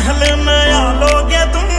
महल नया लोगे तुम,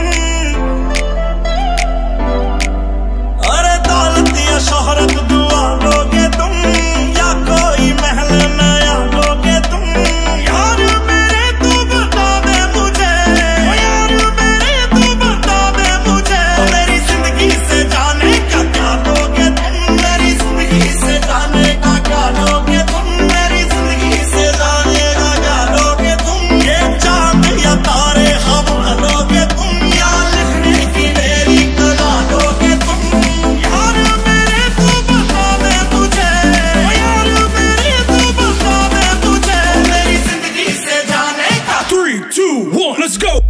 अरे दौलत या शोहरत दुआ लोगे तुम, या कोई महल नया लोगे तुम। यार मेरे तू बता दे मुझे, यार मेरे तू बता दे मुझे, मेरी जिंदगी से जाने का क्या लोगे तुम, मेरी जिंदगी से जाने का क्या लोगे तुम, मेरी जिंदगी से जाने का क्या लोगे तुम। ये चांद या तारे हम लोगे तुम, या लिखने की मेरी कला लोगे तुम। यार मेरे तू बता दे मुझे, यार मेरे तू बता दे मुझे, मेरी जिंदगी से जाने का। 3, 2, 1, let's go!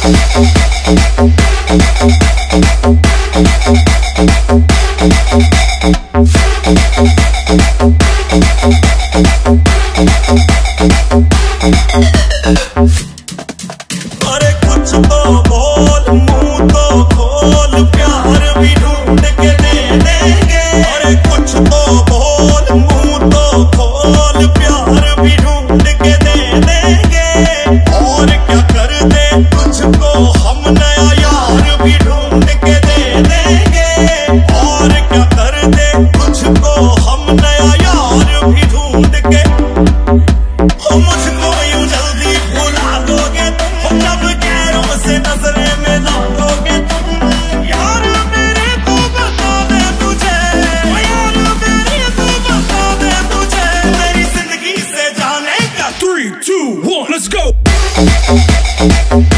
अरे कुछ तो बोल, मुंह तो खोल, प्यार भी ढूंढ के दे देंगे। अरे कुछ तो बोल, मुंह तो खोल, प्यार भी ढूंढ के दे देंगे। और क्या कर दे तुझको हम, नया यार भी ढूंढ के दे देंगे। और क्या कर दे तुझको हम, नया यार भी ढूंढ के। मुझको यूं जल्दी भुला दोगे तुम, जब गैरों से नजरें मिला दोगे तुम। यार मेरे तू बता दे मुझे, यार मेरे तू बता दे मुझे, मेरी जिंदगी से जाने का। 3, 2, 1, let's go!